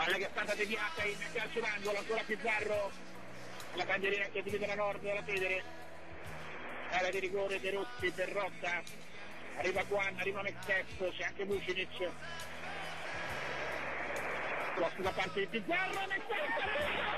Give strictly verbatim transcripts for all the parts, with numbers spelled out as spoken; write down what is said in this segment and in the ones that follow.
palla che è stata deviata in calcio d'angolo, ancora Pizzarro, la bandierina che divide la nord della Federe, area di rigore De Rossi per Rotta, arriva Juan, arriva Mexesso, c'è anche Vucinic, cross da parte di Pizzarro, Mexesso,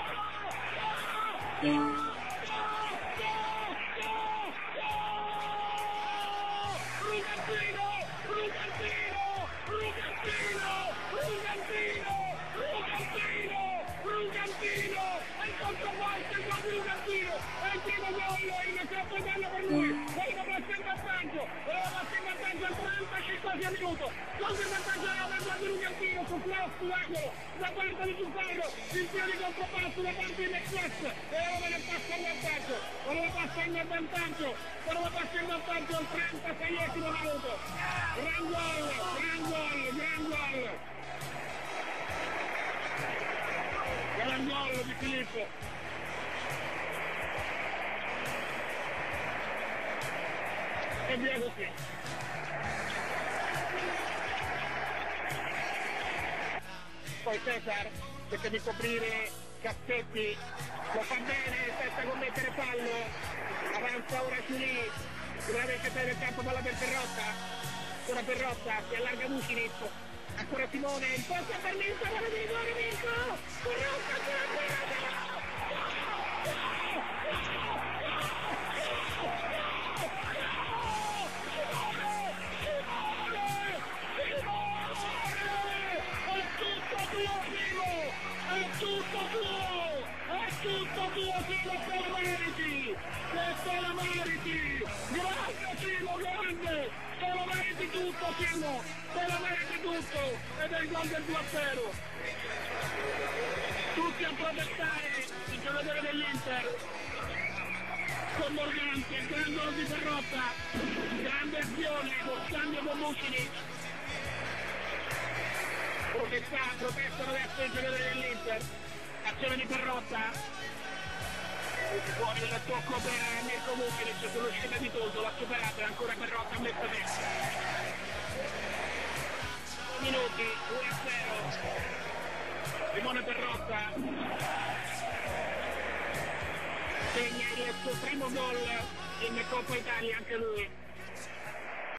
Brugantino, Brugantino, Brugantino, Brugantino, Brugantino, Brugantino, è il controbalzo il gol di Brugantino, è il primo gol, il troppo bello per lui, voleva passare in vantaggio, voleva passare in vantaggio al trentacinquesimo minuto, gol di vantaggio era per gol di Brugantino, su cross, sull'angolo, da parte di Pizzarro, il tiro di controbalzo da parte di Mexes, e ora ne passa in vantaggio, voleva passare in vantaggio, voleva passare in vantaggio al trentaseiesimo minuto, gran gol, gran gol, gran gol, gran gol di Filippo. E via così. Poi Cesar cerca di coprire Cassetti, lo fa bene, senza commettere fallo, avanza ora Ciulì, sicuramente per il campo palla per Perrotta, ora Perrotta, si allarga Vucinic, ancora Simone, il posto per Mirko, palla di rigore Mirko, Perrotta, ancora Perrotta! È tutto tuo, è tutto tuo, Simo, te lo meriti, te lo meriti, grande Simo, grande, te lo meriti tutto Simo, te lo meriti tutto, ed è il gol del due a zero, tutti a protestare, il giocatore dell'Inter, con Morganti, il gran gol di Perrotta, grande azione, con scambio con Vucinic. Protesta, protestano verso il giocatore dell'Inter, azione di Perrotta, fuori dal tocco per Mirko Vucinic sull'uscita di Toso, l'ha superato e ancora Perrotta ha messo testa. Minuti, due a zero, Simone Perrotta segna il suo primo gol in Coppa Italia anche lui.